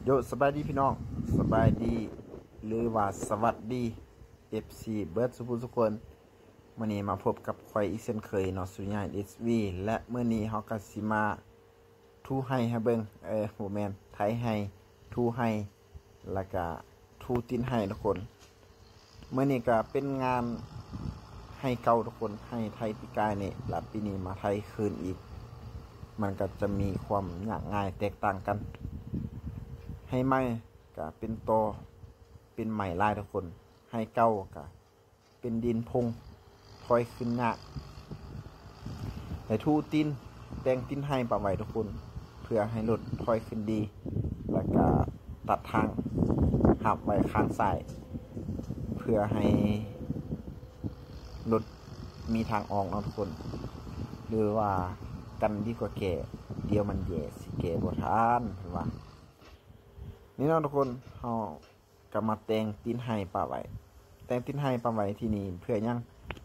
โยสบายดีพี่น้องสบายดีหรือว่าสวัสดี FC เบิร์ดสุกคนมื้อนี้มาพบกับข่อยอีกเช่นเคยเนาะสุญญา SV และมื้อนี้เฮาก็สิมาทูให้เบิ่งบ่แม่นไทยให้ทูให้แล้วก็ทูตินให้ทุกคนมื้อนี้ก็เป็นงานให้เก่าทุกคนให้ไทยปีกายนี่แล้วปีนี้มาไทยคืนอีกมันก็จะมีความยากง่ายแตกต่างกันให้ใหม่ก็เป็นตอเป็นใหม่ลายทุกคนให้เก่าก็เป็นดินพงถอยขึ้นยากให้ทูตินแต่งตินให้ปะไว้ทุกคนเพื่อให้รถถอยขึ้นดีแล้วก็ตัดทางหับไว้ข้างซ้ายเพื่อให้รถมีทางออกเนาะทุกคนหรือว่ากันดีกว่าแก่เดียวมันแย่สิแก่บ่ทันเพิ่นว่านี่เนาะทุกคนเฮาก็มาแต่งตินให้ปะไว้แต่งตินให้ปะไว้ที่นี่เพื่อยัง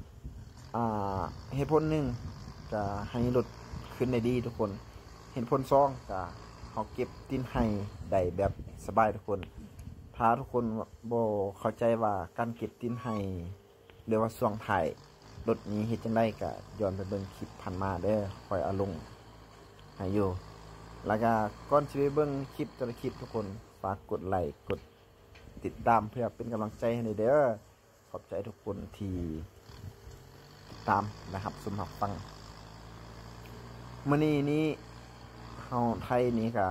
เหตุผลหนึ่งก็ให้รถขึ้นได้ดีทุกคนเหตุผล2ก็เฮาเก็บตินให้ได้แบบสบายทุกคนถ้าทุกคนบ่เข้าใจว่าการเก็บตินให้หรือว่าช่วงถ่ายรถนี้เฮ็ดจังได๋ก็ย้อนไปเบิ่งคลิปผ่านมาเด้อค่อยเอาลงให้อยู่แล้วก็ก่อนสิไปเบิ่งคลิปแต่ละคลิปทุกคนฝากกดไลค์กดติดตามเพื่อเป็นกำลังใจให้เด้อขอบใจทุกคนที่ติดตามนะครับสำหรับฟังมื้อนี้เฮาไทยนี้ก็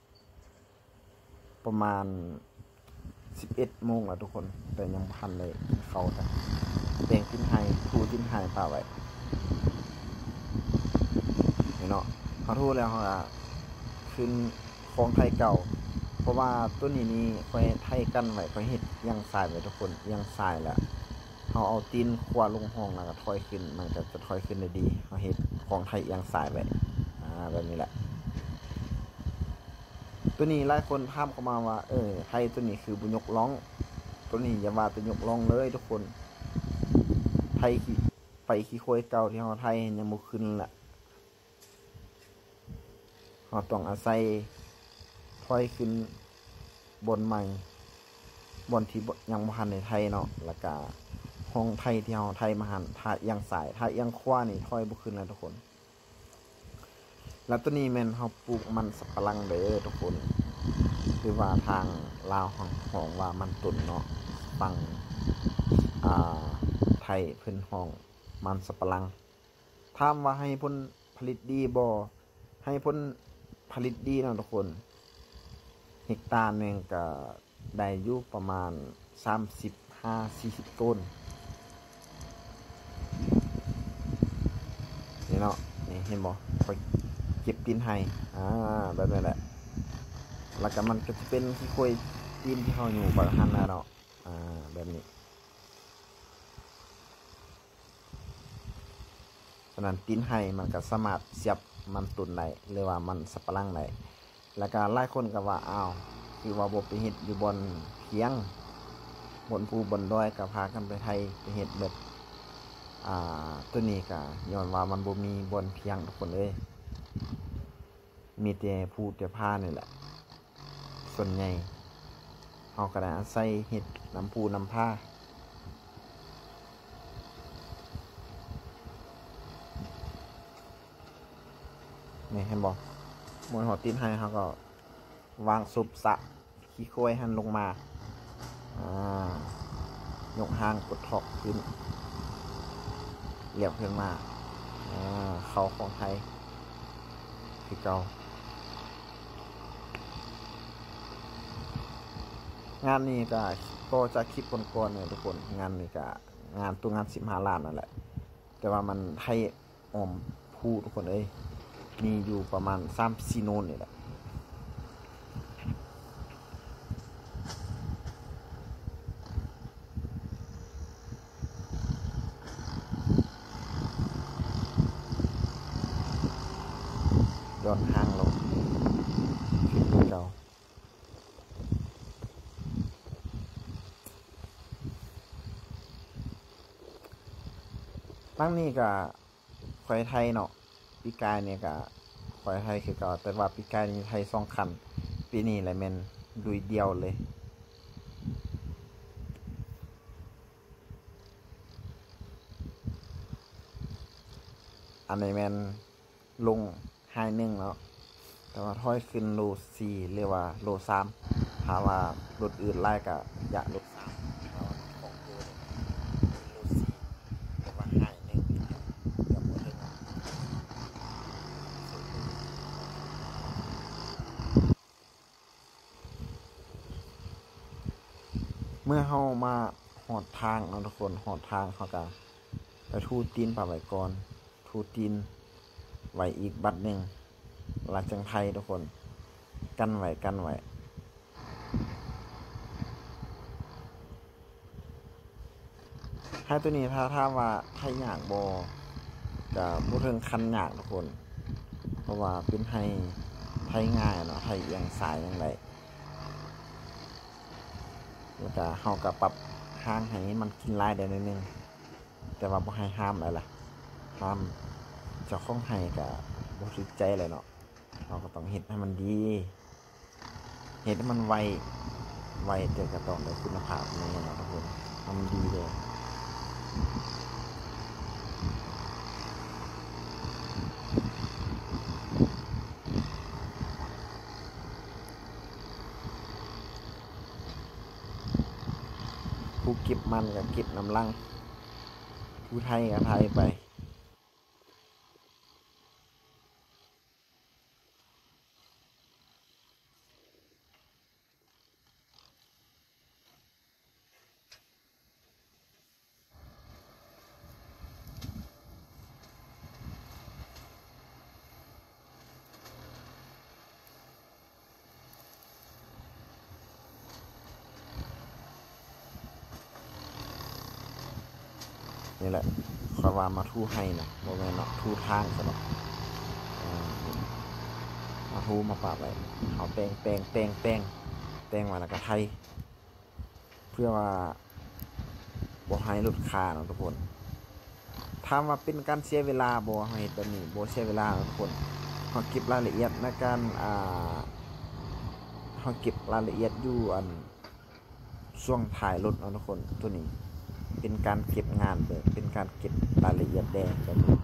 ประมาณ 11 โมงแล้วทุกคนแต่ยังบ่ทันได้กินข้าวแต่แดงกินไห้ทูกินไห้ปลาไว้นี่เนาะเฮาทูแล้วเฮาก็ขึ้นของไทยเก่าเพราะว่าตัวนี้ค่อยไทยกันไว้ค่อยเฮ็ดยังสายไว้ทุกคนยังสายแล้วเฮาเอาตีนขวาลงห้องแล้วก็ถอยขึ้นมันก็จะถอยขึ้นได้ดีเฮาเฮ็ดของไทยยังสายไว้แบบนี้แหละตัวนี้หลายคนถามเข้ามาว่าไทยตัวนี้คือบ่ยกล่องตัวนี้อย่าว่าแต่ยกล่องเลยทุกคนไทยขี้โคยเก่าที่เฮาไทยยังบ่ขึ้นล่ะเฮาต้องอาศัยถอยขึ้นบนใหม่บนที่ยังบ่ทันได้ไทยเนาะแล้วก็ห้องไทยที่เฮาไทยมาหันถ้าเอียงซ้ายถ้าเอียงขวานี่ถอยบ่ขึ้นแล้วทุกคนแล้วตัวนี้แม่นเฮาปลูกมันสับปะหลังเด้อทุกคนคือว่าทางลาวของว่ามันตุ่นเนาะฝั่งไทยเพิ่นห้องมันสับปะหลังถามว่าให้ผลผลิตดีบ่ให้ผลผลิตดีเนาะทุกคนเฮกตาร์นึงก็ได้อยู่ประมาณ 35-40 ต้นนี่เนาะนี่เห็นบ่ค่อยเก็บตีนให้แบบนี้แหละแล้วก็มันก็จะเป็นขี้โคยตีนที่เฮาอยู่บักหันน่ะเนาะแบบนี้ฉะนั้นตีนให้มันก็สามารถเสียบมันตุ่นได้หรือว่ามันสับปะหลังได้แล้วก็หลายคนก็ว่าคือว่าบ่ไปเฮ็ดอยู่บนเพียงบนภูบนดอยก็พากันไปไทยไปเฮ็ดแบบตัวนี้ก็ย้อนว่ามันบ่มีบนเพียงทุกคนเอ้ยมีแต่ภูแต่พานี่แหละส่วนใหญ่เฮาก็ได้อาศัยเฮ็ดน้ำภูน้ำพานี่เห็นบ่มวยหัวตีนให้เฮาก็วางซุบสะขี้โคยหันลงมายกหางกดถอกขึ้นเหลี่ยมขึ้นมาเขาของไทยคือเก่างานนี้ก็จะคลิปก่อนๆเนี่ยทุกคนงานนี้ก็งานตัวงาน15 ล้านนั่นแหละแต่ว่ามันไทยอ้อมผู้ทุกคนเอ้ยมีอยู่ประมาณ 3-4 โนนนี่แหละย้อนห่างลงขึ้นคือเก่าตั้งนี้ก็ควายไทยเนาะปีกายเนี่ยก็ควายไทยคือเก่าแต่ว่าปีกายนี่ไทย2 คันปีนี้แหละแม่นลุยเดียวเลยอันนี้แมนลง51แล้วแต่ว่าถ้อยขึ้นโล4เรียกว่าโล3ถ้าว่ารถอื่นไล่ก็อยากรถ3เพราะว่าของโลโล4แต่ว่า51กับบ่ถึงเมื่อเฮามาหอดทางทุกคนหอดทางเขาก็ไปทูตีนป่าไว้ก่อนทูตีนไว้อีกบัดหนึ่งหลังจากไทยทุกคนกันไว้ให้ตัวนี้ถ้าว่าไทยยากก็บ่ถึงคันยากทุกคนเพราะว่าเป็นไทยง่ายเนาะไทยเอียงสายจังไดแล้วก็เฮาก็ปรับห่างให้มันกินลายได้นิดนึงแต่ว่าบ่ให้ห้ามอะไรล่ะห้ามเจ้าของให้ก็บ่ถูกใจเลยเนาะเราก็ต้องเฮ็ดให้มันดีเฮ็ดให้มันไวแต่ก็ต้องได้คุณภาพนี่เนาะทุกคนทำดีเลยผู้เก็บมันก็เก็บน้ำลังผู้ไทยก็ไทยไปนี่แหละขอว่ามาทู่ให้นะบ่แม่นเนาะทู่ทางซะเนาะมาทู่มาปะไว้เอาแป้งไว้แล้วก็ไทยเพื่อว่าบ่ให้ลดค่าเนาะทุกคนถามว่าเป็นการเสียเวลาบ่ให้แบบนี้บ่เสียเวลาทุกคนเฮาเก็บรายละเอียดในการเฮาเก็บรายละเอียดอยู่ช่วงถ่ายรถเนาะทุกคนตัวนี้เป็นการเก็บงานแบบเป็นการเก็บรายละเอียดแดงแบบนี้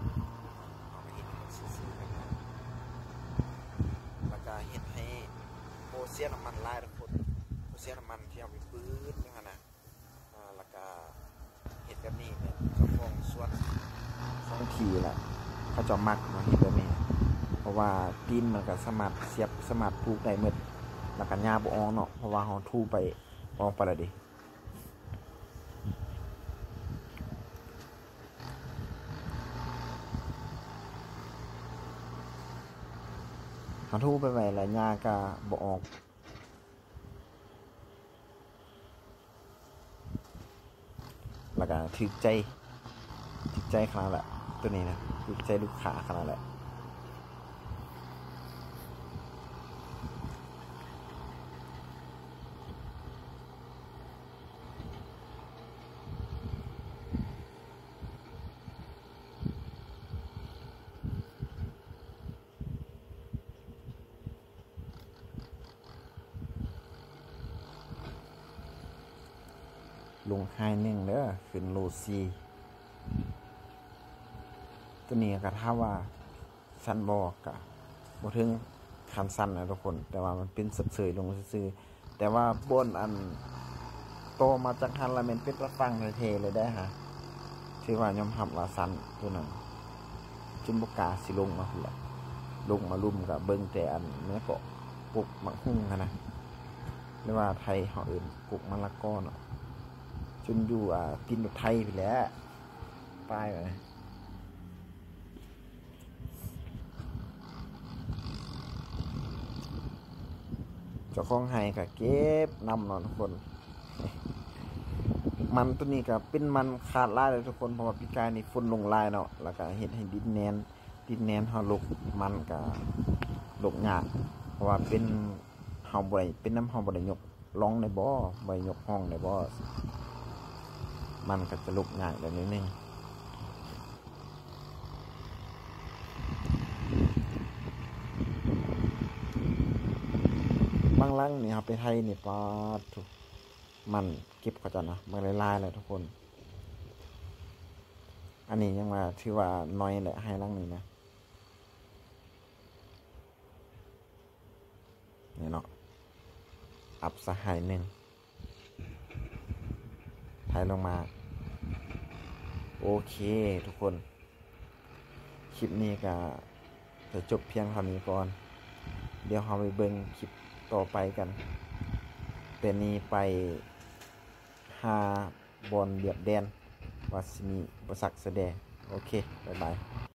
แล้วก็เฮ็ดให้โปรเซียน้ำมันลายทุกคนโปรเซียน้ำมันที่เอาไปปื้ดนี่หั่นน่ะแล้วก็เฮ็ดแบบนี้เนี่ยเจ้าของสวนของทีแหละเขาจะมักมาเฮ็ดแบบนี้เพราะว่าตีนมันก็สามารถเสียบสามารถปลูกได้หมดแล้วก็หญ้าบ่ออกเนาะเพราะว่าเฮาทู่ไปออกไปแล้วดิเฮาทู่ไปไว้แล้วหญ้าก็บ่ออกแล้วก็ถูกใจขนาดแหละตัวนี้นะถูกใจลูกค้าขนาดแหละลง51เด้อขึ้นโล4ตัวนี้ก็ถ้าว่าสั้นบอกก็บ่ถึงคันสั้นนะทุกคนแต่ว่ามันเป็นเสยๆลงซื่อๆแต่ว่าบนโตมาจากฮันละแม่นเป็นตะฟังเท่ๆเลยได้ฮะถือว่ายอมรับว่าสั้นตัวนั้นจนบ่กล้าสิลงมาพุ่นล่ะลงมาลุ่มก็เบิ่งแต่แม่ก็ปลูกมักหุ่งนะหรือว่าไทยเฮาเอิ้นปลูกมะละกอเนาะจนอยู่ตีนรถไทยไปแล้วป้ายไว้เจ้าของไห้ก็เก็บนำเนาะทุกคนมันตัวนี้ก็เป็นมันขาดลายเลยทุกคนเพราะว่าปีกายนี่ฝนลงลายเนาะแล้วก็เฮ็ดให้ดินแน่นเฮาลกมันก็ลกยากเพราะว่าเป็นเฮาบ่ได้เป็นน้ำเฮาบ่ได้ยกร้องได้บ่ได้ยกห้องได้บ่มันก็จะลุกง่ายแบบนิดนึงบบางลังนี่ครับไปไทยนี่ปอดถูกมันเก็บเขาจะนะมันลายๆเลยทุกคนอันนี้ยังมาถือว่าน้อยแหละให้ลังนี้นะนี่เนาะอัพสหายหนึ่งถ่ายลงมาโอเคทุกคนคลิปนี้ก็จะจบเพียงเท่านี้ก่อนเดี๋ยวเราไปเบิ่งคลิปต่อไปกันแต่นี้ไปหาบอลเดือดแดนว่าสิมีอุปสรรคแสดงโอเคบ๊ายบาย